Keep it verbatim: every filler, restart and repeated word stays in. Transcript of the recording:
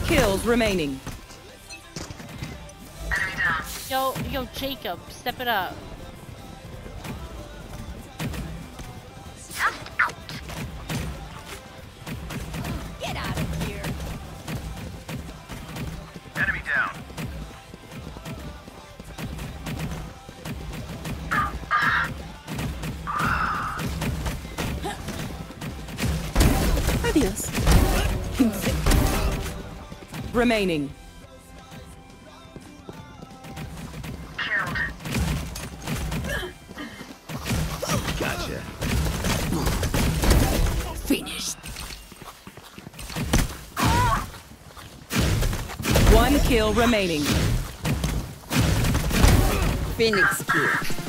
kills remaining. Yo, yo, Jacob, step it up. Get out of here. Enemy down. Adios. Remaining. Gotcha. Finished. One kill remaining. Phoenix kill.